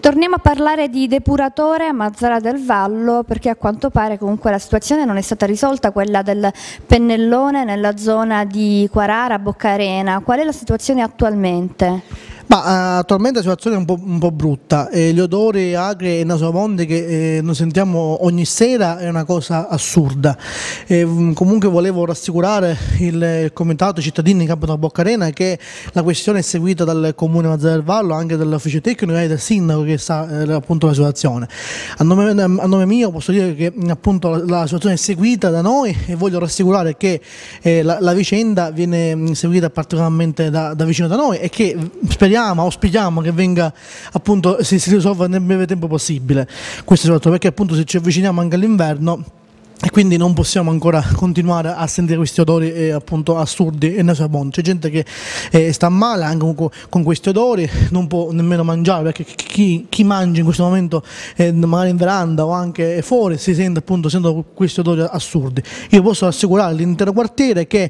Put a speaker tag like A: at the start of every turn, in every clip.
A: Torniamo a parlare di depuratore a Mazara del Vallo, perché a quanto pare comunque la situazione non è stata risolta, quella del pennellone nella zona di Quarara, Boccarena. Qual è la situazione attualmente?
B: Attualmente la situazione è un po' brutta, gli odori acri e nauseabondi che noi sentiamo ogni sera è una cosa assurda. Comunque volevo rassicurare il comitato, i cittadini in campo da Boccarena, che la questione è seguita dal comune Mazara del Vallo, anche dall'ufficio tecnico e dal sindaco che sa appunto la situazione. A nome mio posso dire che appunto la situazione è seguita da noi e voglio rassicurare che la vicenda viene seguita particolarmente da vicino da noi e che auspichiamo che venga appunto, si risolva nel breve tempo possibile. Questo soprattutto perché appunto se ci avviciniamo anche all'inverno e quindi non possiamo ancora continuare a sentire questi odori appunto assurdi e nauseabondi. C'è gente che sta male anche con questi odori, non può nemmeno mangiare, perché chi mangia in questo momento magari in veranda o anche fuori si sente appunto questi odori assurdi. Io posso assicurare l'intero quartiere che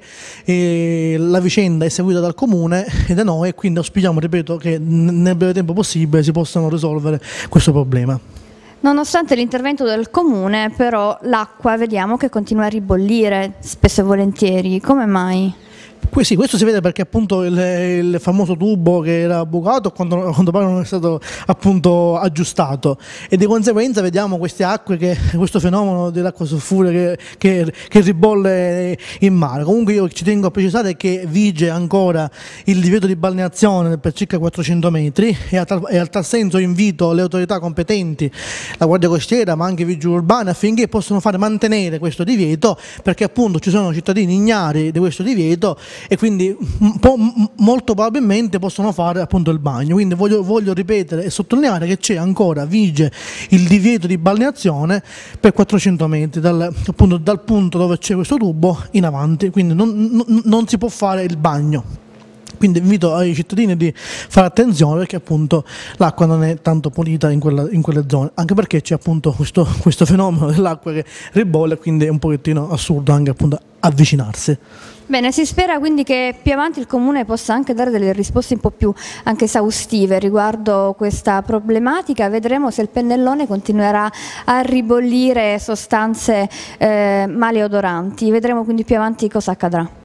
B: la vicenda è seguita dal comune e da noi, e quindi auspichiamo, ripeto, che nel breve tempo possibile si possano risolvere questo problema.
A: Nonostante l'intervento del comune, però l'acqua vediamo che continua a ribollire spesso e volentieri. Come mai?
B: Sì, questo si vede perché appunto il famoso tubo che era bucato quando pare non è stato appunto aggiustato, e di conseguenza vediamo queste acque, questo fenomeno dell'acqua sulfurea che ribolle in mare. Comunque io ci tengo a precisare che vige ancora il divieto di balneazione per circa 400 metri e a tal senso invito le autorità competenti, la Guardia Costiera ma anche i vigili urbani, affinché possano mantenere questo divieto, perché appunto ci sono cittadini ignari di questo divieto e quindi molto probabilmente possono fare appunto il bagno. Quindi voglio ripetere e sottolineare che vige il divieto di balneazione per 400 metri dal punto dove c'è questo tubo in avanti, quindi non si può fare il bagno. Quindi invito ai cittadini di fare attenzione, perché appunto l'acqua non è tanto pulita in quelle zone, anche perché c'è appunto questo fenomeno dell'acqua che ribolle, quindi è un pochettino assurdo anche appunto avvicinarsi.
A: Bene, si spera quindi che più avanti il comune possa anche dare delle risposte un po' più anche esaustive riguardo questa problematica. Vedremo se il pennellone continuerà a ribollire sostanze maleodoranti. Vedremo quindi più avanti cosa accadrà.